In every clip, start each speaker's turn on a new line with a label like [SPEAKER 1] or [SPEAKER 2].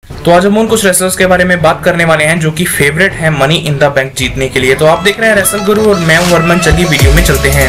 [SPEAKER 1] तो आज हम उन कुछ रेसलर्स के बारे में बात करने वाले हैं जो कि फेवरेट है मनी इन द बैंक जीतने के लिए। तो आप देख रहे हैं रेसल गुरु और मैं हूं वर्मन। चलिए वीडियो में चलते हैं।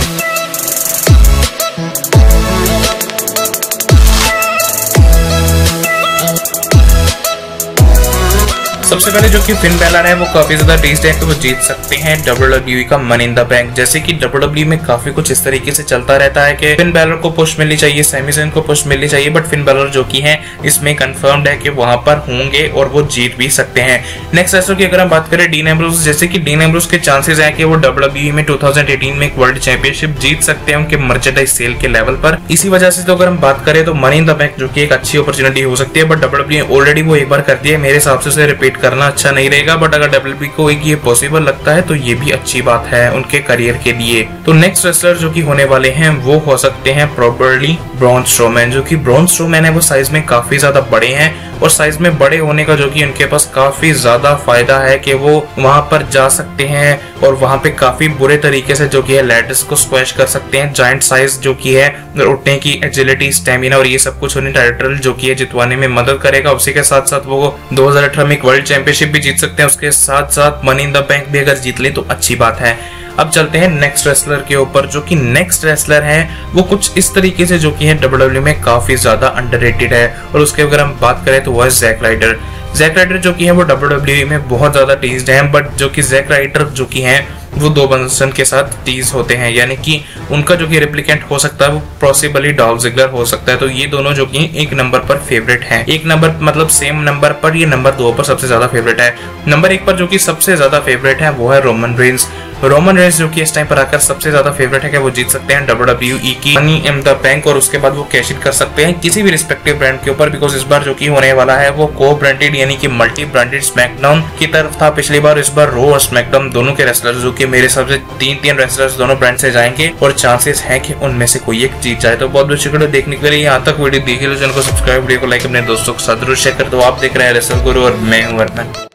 [SPEAKER 1] सबसे पहले जो कि फिन बैलर है वो काफी ज्यादा टेस्ट है कि वो जीत सकते हैं WWE का मनी इन द बैंक। जैसे कि WWE में काफी कुछ इस तरीके से चलता रहता है कि फिन बैलर को पुश मिलनी चाहिए, सैमी ज़ैन को पुश मिलनी चाहिए, बट फिन बैलर जो कि है इसमें कंफर्म्ड है कि वहां पर होंगे और वो जीत भी सकते हैं। नेक्स्ट रेसलर की अगर हम बात करें डीन एम्ब्रोस, जैसे कि डीन एम्ब्रोस के चांसेस है कि वो WWE में 2018 में एक वर्ल्ड चैंपियनशिप जीत सकते हैं उनके मर्चेंडाइज सेल के लेवल पर। इसी वजह से तो अगर हम बात करें तो मनी इन द बैंक जो कि एक अच्छी अपॉर्चुनिटी हो सकती है, बट WWE ऑलरेडी वो एक बार कर दिया है। मेरे हिसाब से उसे रिपीट करना अच्छा नहीं रहेगा, बट अगर WWE को ये पॉसिबल लगता है तो ये भी अच्छी बात है उनके करियर के लिए। तो नेक्स्ट रेसलर जो कि होने वाले हैं वो हो सकते हैं प्रोबेबली ब्रॉन स्ट्रोमैन। जो कि ब्रॉन स्ट्रोमैन है वो साइज में काफी ज्यादा बड़े हैं और साइज में बड़े होने का जो कि उनके पास काफी ज्यादा फायदा है कि वो वहां पर जा सकते हैं और वहां पे काफी बुरे तरीके से जो कि है लैडर्स को स्क्वैश कर सकते हैं। जायंट साइज जो कि है उठने की एजिलिटी, स्टेमिना और ये सब कुछ उन्हें टाइटल जो कि है जितवाने में मदद करेगा। उसी के साथ साथ वो 2018 में एक वर्ल्ड चैंपियनशिप भी जीत सकते हैं। उसके साथ साथ मनी इन द बैंक भी अगर जीत ले तो अच्छी बात है। अब चलते हैं नेक्स्ट रेसलर के ऊपर। जो कि नेक्स्ट रेसलर है वो कुछ इस तरीके से जो कि है WWE में काफी ज्यादा अंडररेटेड है और उसके अगर हम बात करें तो वो है जैक राइडर। जैक राइडर जो कि है वो WWE में बहुत ज्यादा टीज्ड है, बट जो कि जैक राइडर जो कि है वो दो पर्सन के साथ टीज होते हैं, यानी कि उनका जो कि रेप्लिकेंट हो सकता है वो पॉसिबली डॉल्फ ज़िगलर हो सकता है। तो ये दोनों जो कि एक नंबर पर फेवरेट हैं। एक नंबर मतलब सेम नंबर पर, ये नंबर 2 पर सबसे ज्यादा फेवरेट है। नंबर 1 पर जो कि सबसे ज्यादा फेवरेट है वो है रोमन रेंस। रोमन रेंस जो कि इस टाइम पर आकर सबसे ज्यादा फेवरेट है कि वो जीत सकते हैं WWE की मनी इन द बैंक और उसके बाद वो कैश इन कर सकते हैं किसी भी रिस्पेक्टिव ब्रांड के ऊपर, बिकॉज इस बार जो कि होने वाला है वो को ब्रांडेड यानी कि मल्टी ब्रांडेड स्मैकडाउन की तरफ था पिछली बार। इस बार रो और स्मैकडाउन दोनों के रेसलर्स जो कि मेरे हिसाब से 3 रेसलर्स दोनों ब्रांड से जाएंगे और चांसेस है कि उनमें से कोई एक जीत जाए। तो बहुत बहुत शुक्रिया देखने के लिए। यहाँ तक वीडियो देखिए, चैनल को सब्सक्राइब, वीडियो को लाइक, अपने दोस्तों के साथ जरूर शेयर कर दो। आप देख रहे हैं रेसल गुरु और मैं हूं वर्मन।